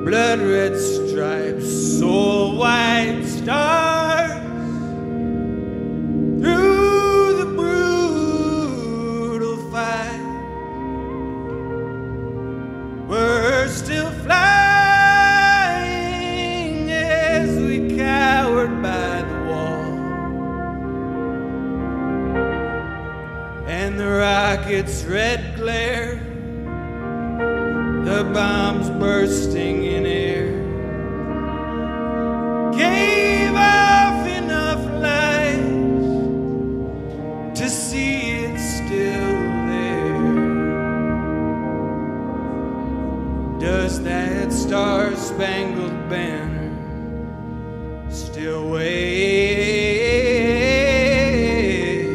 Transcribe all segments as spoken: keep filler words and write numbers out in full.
blood red stripes, soul white stars through the brutal fight. We're still flying as we cowered by the wall, and the rocket's red glare, the bombs bursting in air, gave off enough light to see it still there. Does that star-spangled banner still wave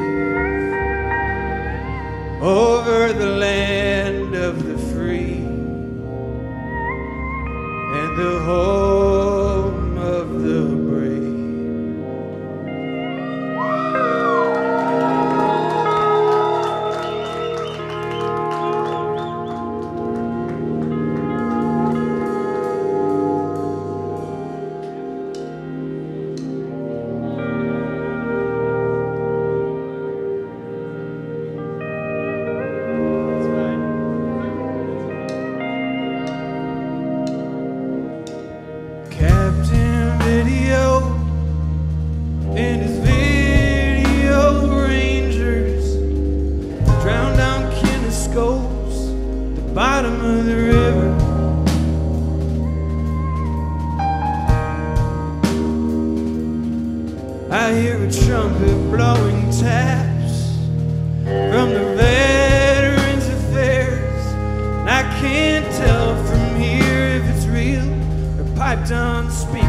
over the land of the free and the home of the brave? I hear a trumpet blowing taps from the Veterans Affairs, and I can't tell from here if it's real or piped on speakers.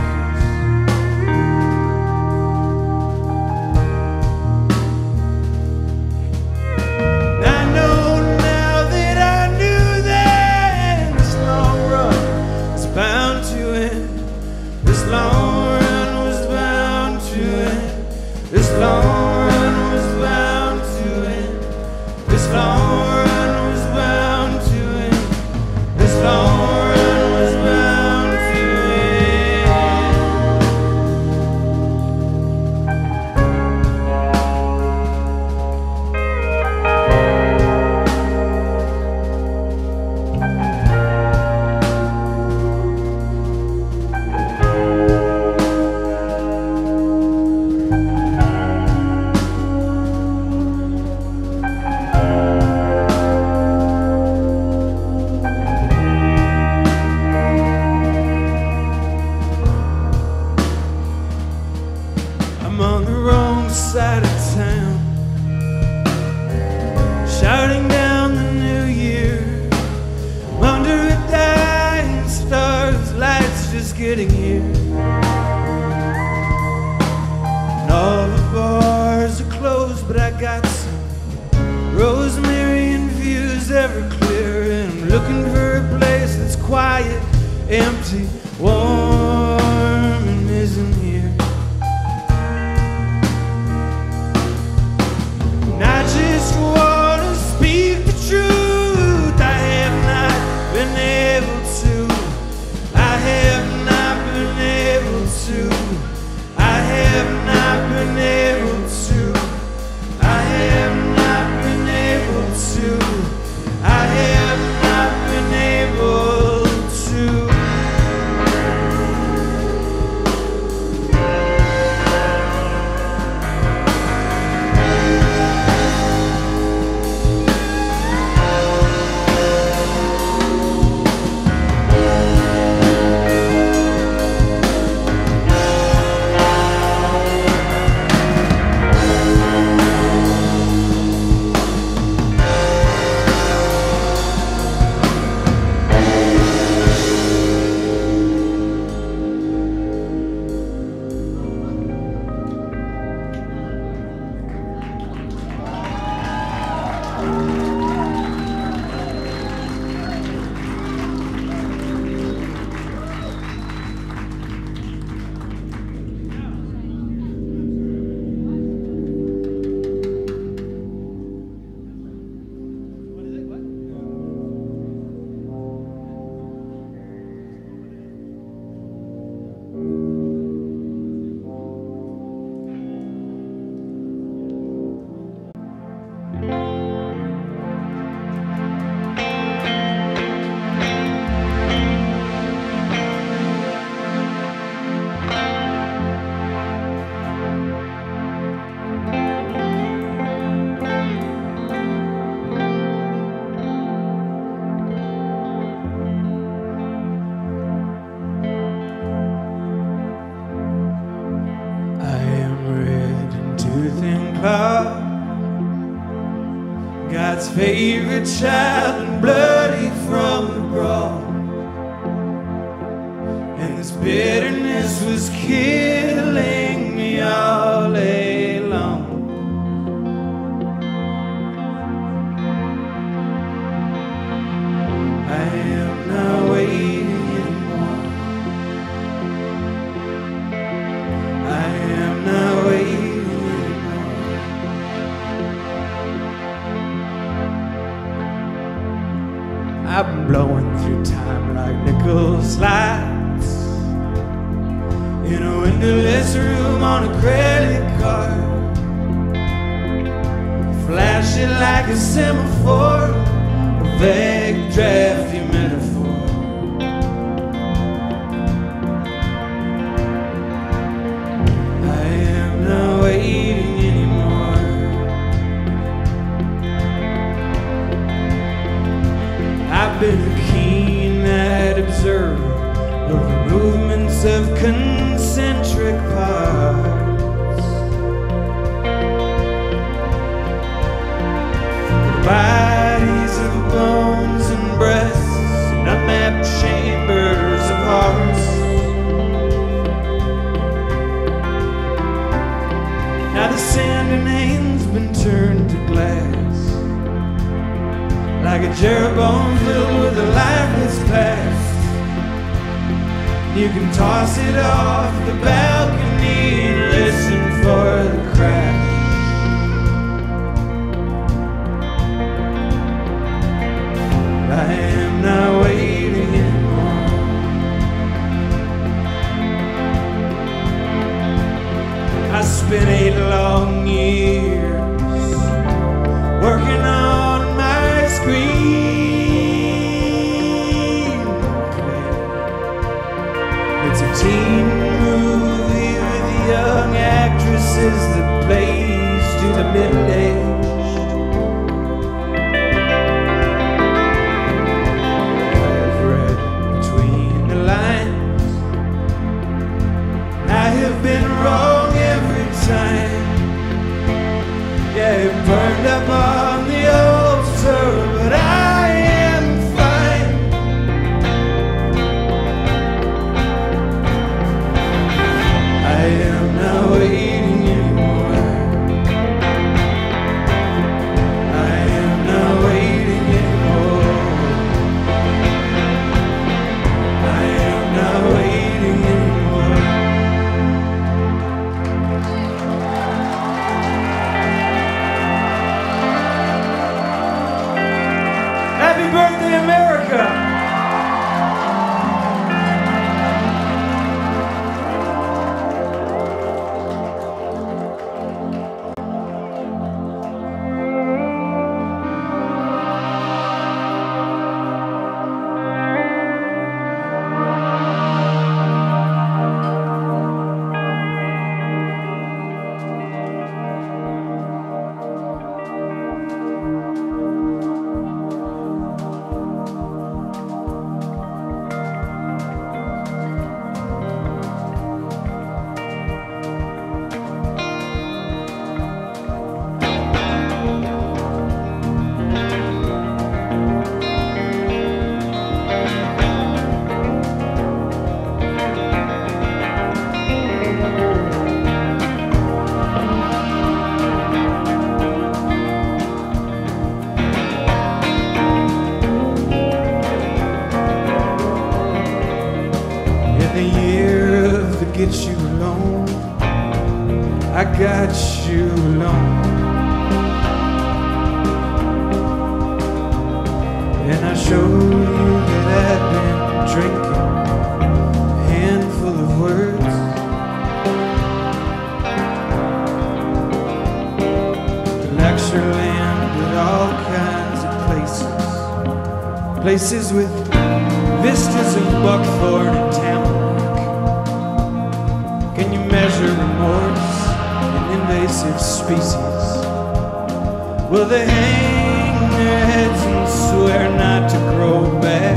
Getting here, and all the bars are closed, but I got some rosemary and views Everclear, and I'm looking for a place that's quiet, empty, warm, and isn't here. And I just want to speak the truth. I have not been able to. I have I have not been able to. I have not been able to. I have not been able to. Claus, God's favorite child, and bloody from the brawl. And this bitterness was killing me all day long. I am not waiting anymore. I am not waiting anymore. I've been blowing through time like nickel slides in a windowless room on a credit card, flashing like a semaphore, a vague, drafty metaphor. I am not waiting anymore. I've been a keen-eyed observer of the movements of concentric parts, the bodies of bones and breasts, and unmapped chambers of hearts. Now the sand in Ain's been turned to glass, like a Jeroboam filled with the life that's past. You can toss it off the balcony and listen for the crash. I am not waiting anymore. I spent eight long years working on my screen. It's a teen movie with young actresses that plays to the middle-aged. I've read between the lines. I have been wrong every time. Yeah, it burned up on the altar, but I am fine. I am not waiting anymore. I am not waiting anymore. I am not waiting anymore. Happy birthday, America! Get you alone, I got you alone, and I showed you that I'd been drinking a handful of words. The lecture landed all kinds of places, places with vistas of buckthorn and tamarack. Can you measure remorse, an invasive species? Will they hang their heads and swear not to grow back?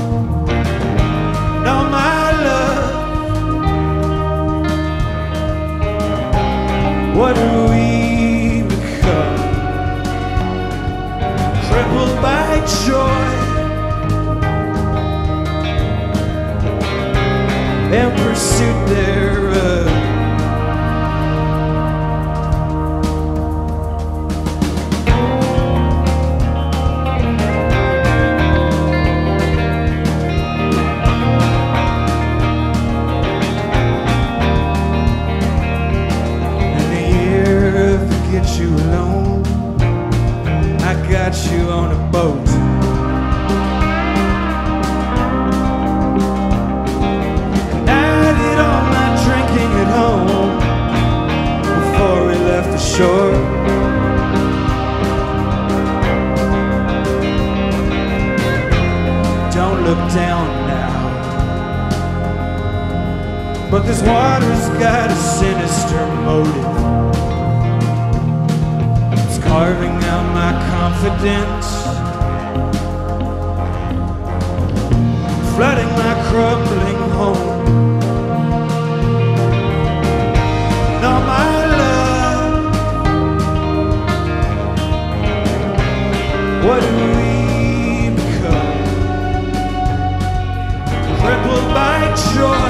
No, my love, what have we pursuit thereof. And the year forgets you alone. I got you on a boat. Shore. Don't look down now, but this water's got a sinister motive. It's carving out my confidence, flooding my crumbling home. Now my what do we become? Crippled by joy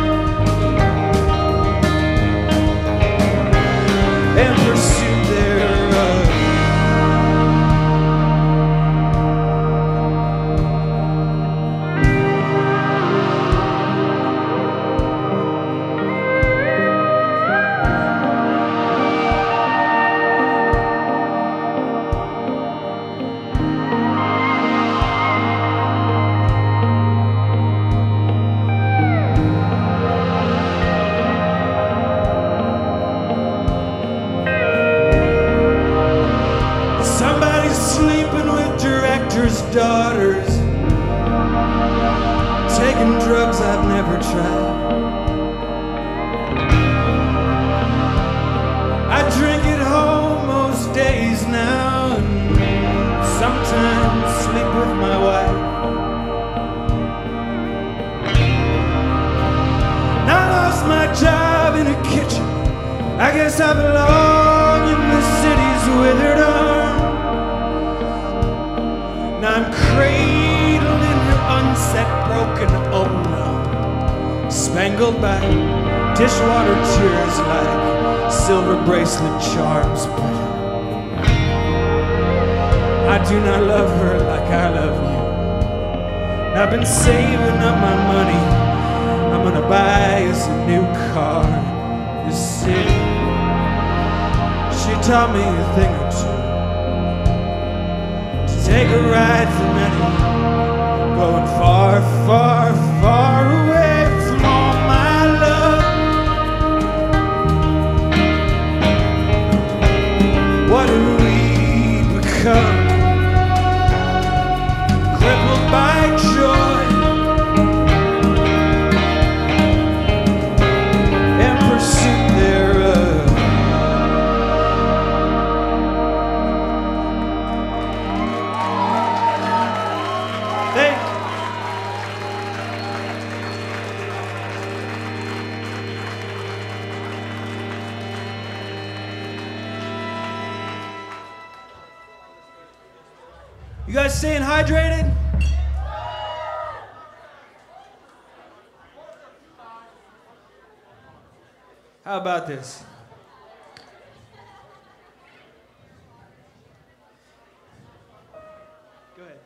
and pursuit thereof. Daughters taking drugs I've never tried. I drink at home most days now, and sometimes sleep with my wife. I lost my job in a kitchen. I guess I belong in the city's withered arms. Now I'm cradled in her unset, broken ulna, spangled by dishwater tears like silver bracelet charms. But I do not love her like I love you. And I've been saving up my money. I'm gonna buy us a new car this city. She taught me a thing or two. Take a ride from anyone, going far, far, far away from all my love. What do we become? Crippled by joy and pursuit thereof. You guys staying hydrated? How about this? Go ahead.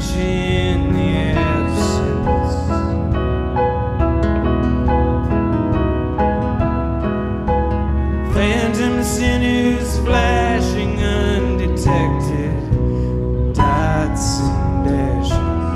much in the absence. Phantom sinners flashing undetected, dots and dashes.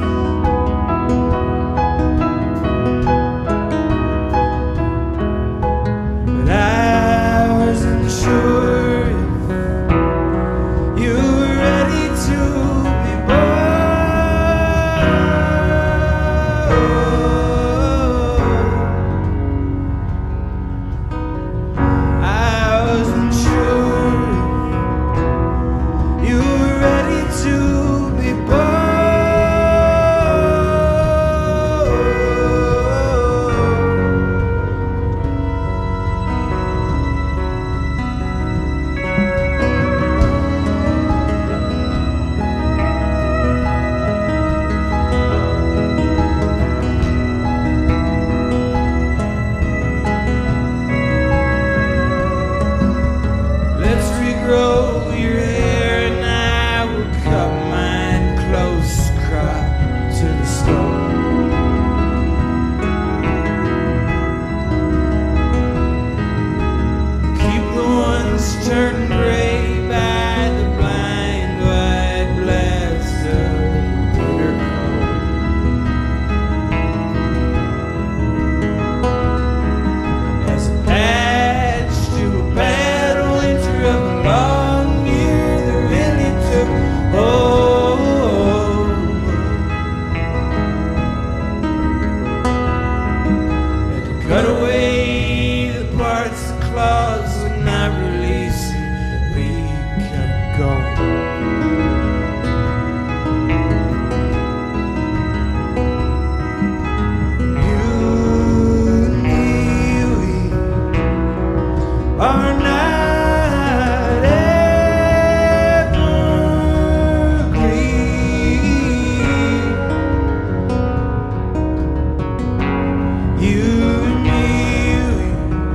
But I wasn't sure if you were ready to be born. I wasn't sure if you were ready to be born. Let's regrow your hair and I will cut mine close crop to the stone. Keep the ones turned gray by the blind white blast of winter cold. As a patch to a bad winter of a long year that really took hold. Had to cut away the parts the claws would not release, and we kept going. You and me, we are not evergreen. You and me, we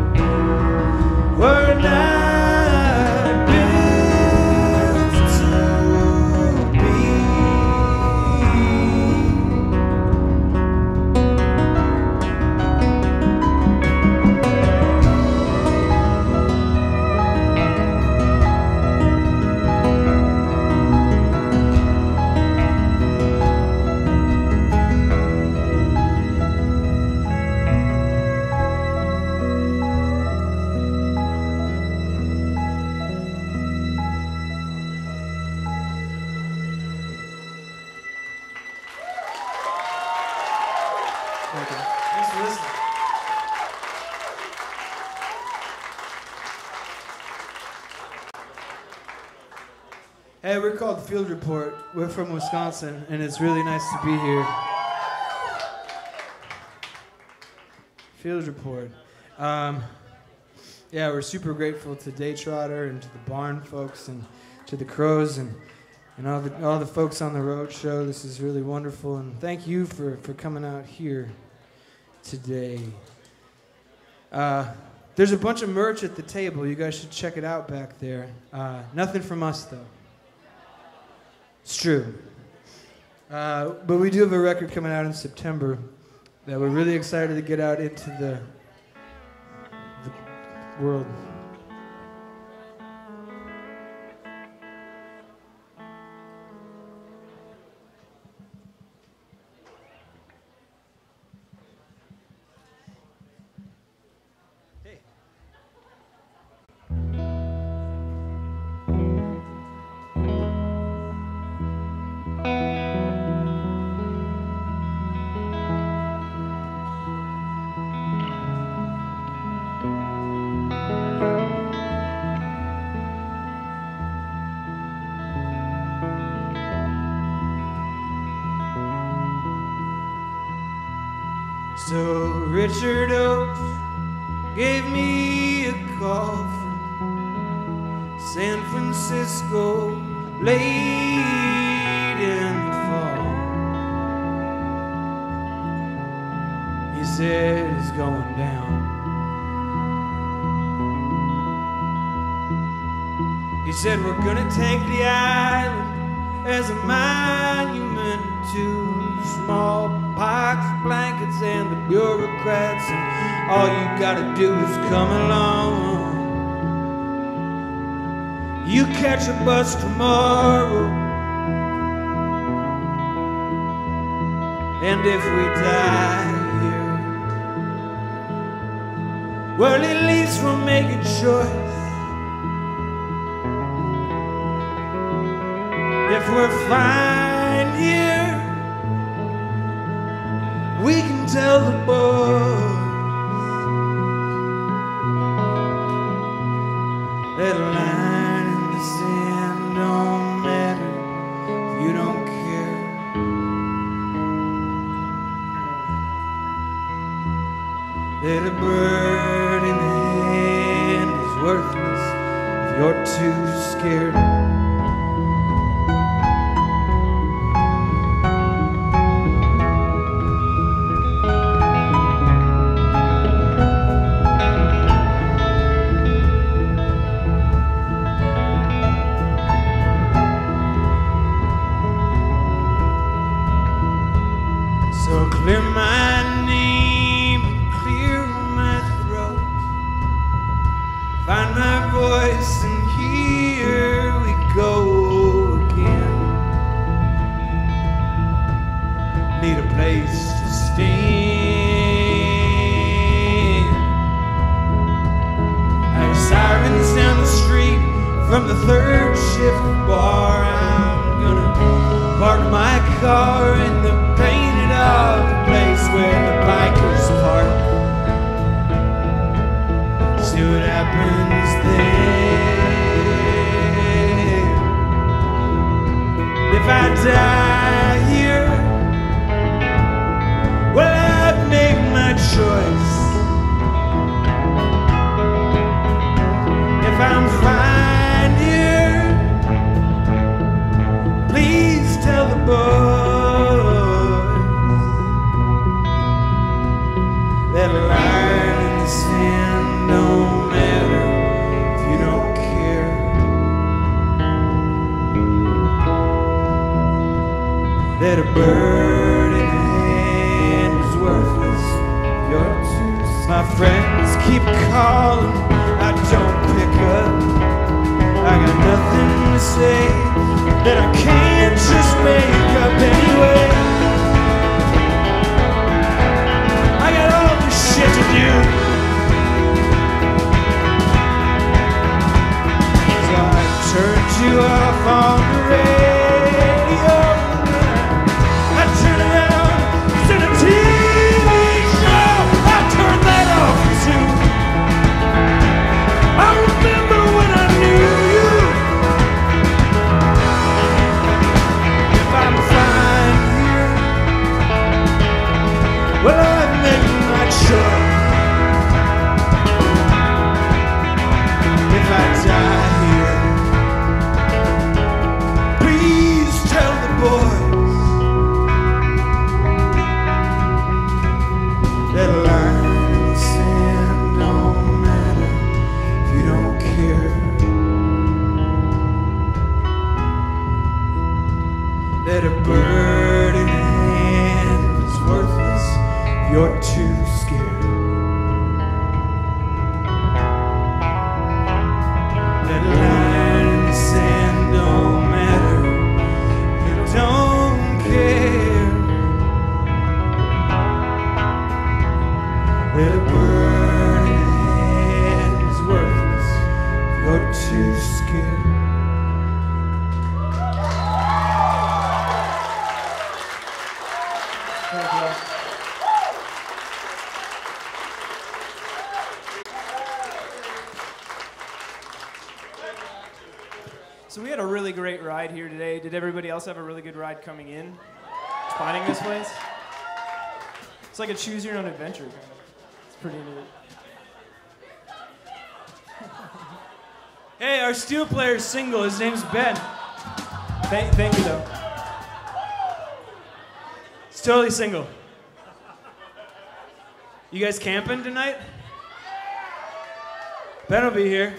were not built to be. Thanks for listening. Hey, we're called Field Report. We're from Wisconsin, and it's really nice to be here. Field Report. Um, yeah, we're super grateful to Daytrotter and to the Barn folks and to the Crows and, and all the all the folks on the road show. This is really wonderful, and thank you for, for coming out here today. Uh, there's a bunch of merch at the table. You guys should check it out back there. Uh, nothing from us, though. It's true. Uh, but we do have a record coming out in September that we're really excited to get out into the, the world. So Richard Oakes gave me a call from San Francisco late in the fall. He said it's going down. He said we're gonna take the island as a monument and the bureaucrats, and all you gotta do is come along. You catch a bus tomorrow, and if we die here, well, at least we'll make a choice. If we're fine here, we can tell the boys that a line in the sand don't matter if you don't care. That a bird in the hand is worthless if you're too scared. Clear my name and clear my throat. Find my voice and here we go again. Need a place to stand. I hear sirens down the street from the third shift bar. I'm gonna park my car in the painted off place where the bikers park. See what happens there. If I die here, well, I've made my choice. If I'm fine here, please tell the boys that a line in the sand don't matter if you don't care. That a bird in the hand is worthless if you're too. My friends keep calling, I don't pick up. I got nothing to say that I can't just make up anyway. I got all this shit to do, so I turned you off on the radio. I turn around, it's in a T V show. I turned that off too. I remember when I knew you. If I'm fine here, well, I've made my choice. If I die here, please tell the boys that a line in the sand don't matter if you don't care. That a bird in the hand is worthless if you're too scared. That a line in the sand don't matter if you don't care. That a bird in the hand is worthless if you're too scared. So we had a really great ride here today. Did everybody else have a really good ride coming in? Finding this place? It's like a choose your own adventure kind of. It's pretty neat. Hey, our steel player's single. His name's Ben. Thank, thank you though. He's totally single. You guys camping tonight? Ben will be here.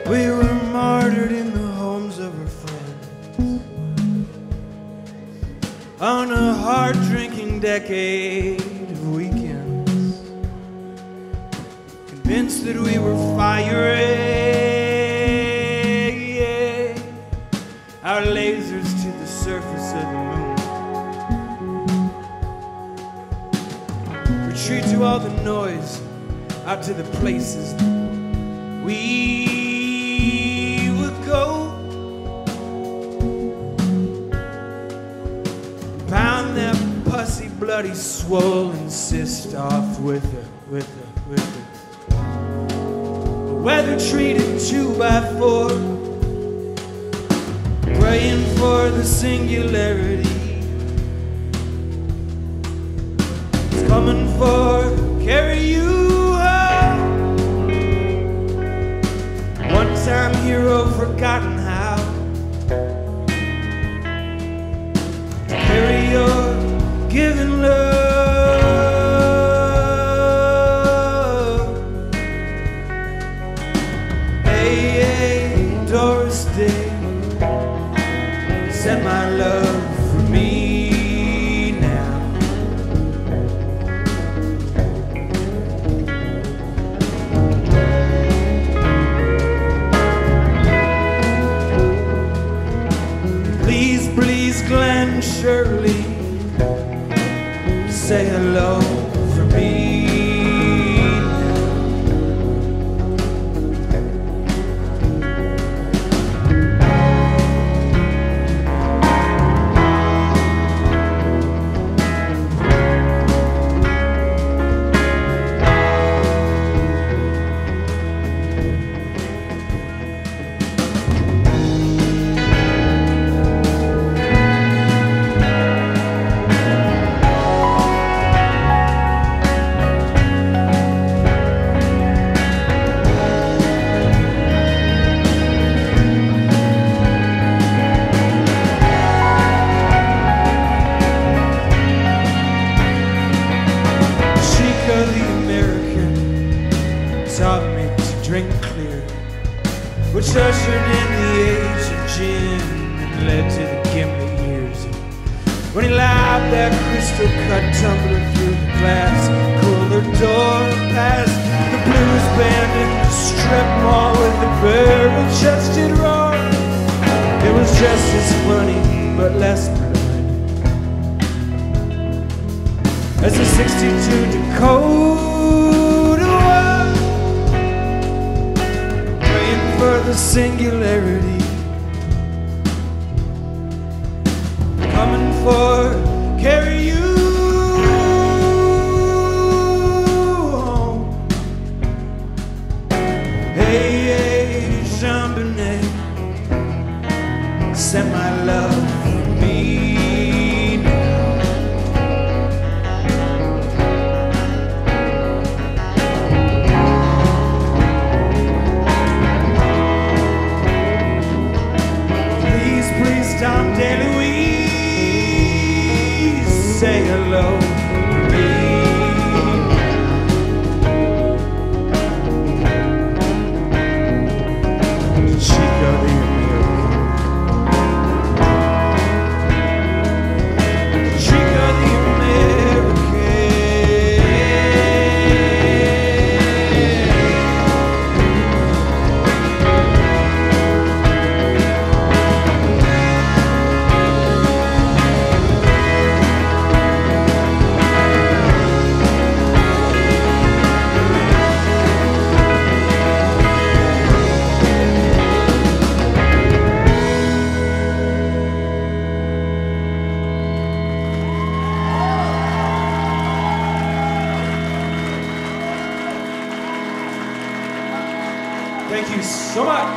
We were martyred in the homes of our friends on a hard-drinking decade of weekends, convinced that we were firing our lasers to the surface of the moon. Retreat to all the noise, out to the places we would go. Pound that pussy, bloody, swollen cyst off with a, with a, with a, a weather-treated two by four, praying for the singularity. It's coming for carry you home. One-time hero, forgotten how to carry your given love. Hey, hey, Doris Day, send my love for me now. Please, please, Glenn Shirley, say hello for me. Chico the American taught me to drink clear, which ushered in the age of gin and led to the gimlet years. When he lobbed that crystal cut tumbler through the glass cooler door past the blues band in the strip mall with the barrel-chested roar. It was just as funny, but less blood, as a sixty-two Dakota was, praying for the singularity, coming for carry you home. Hey, hey, Jean Bonnet, send my love for me. Tom DeLuise, say hello for me. Chico the American, Chico the Thank you so much.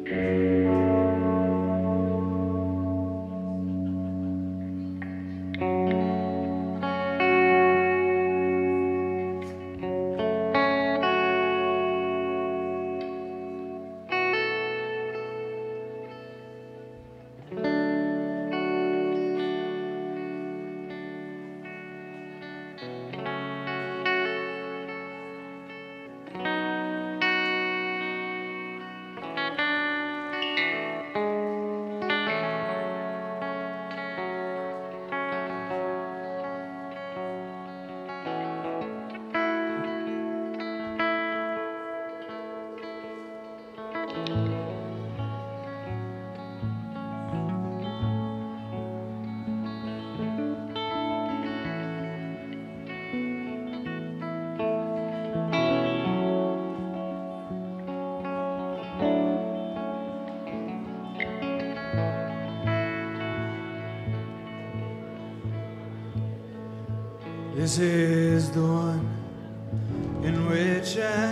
This is the one in which I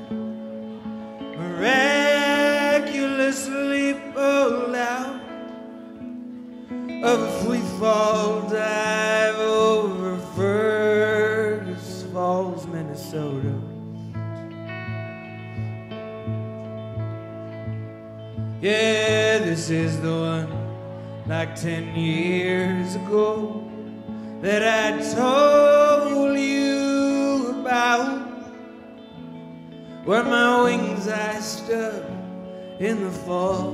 miraculously pulled out of a free fall dive over Fergus Falls, Minnesota. Yeah, this is the one like ten years ago that I told you about, where my wings I stub in the fall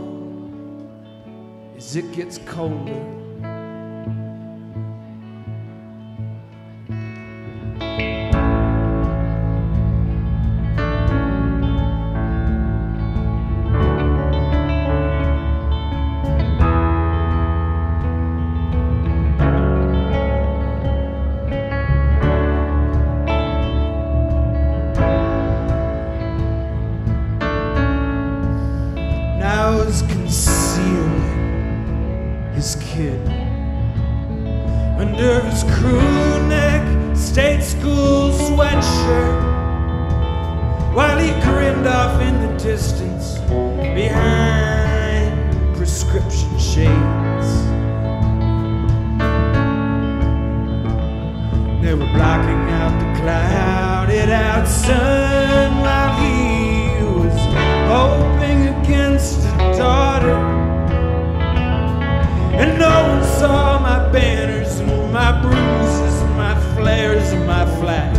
as it gets colder. Under his crew neck state school sweatshirt, while he grinned off in the distance behind prescription shades. They were blocking out the clouded out sun while he was hoping against a daughter. And no one saw my banners and my bruises and my flares and my flags.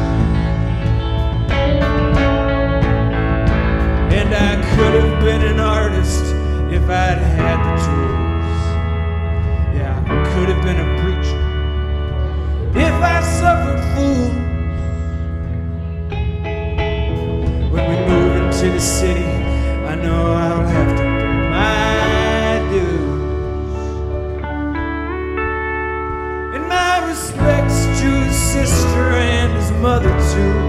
And I could have been an artist if I'd had the tools. Yeah, I could have been a preacher if I suffered fools. When we move into the city, I know I'll have to pay my dues. Respects to his sister and his mother too.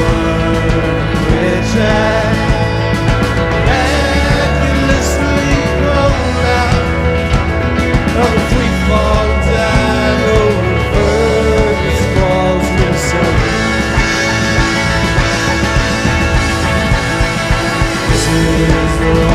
Miraculously is the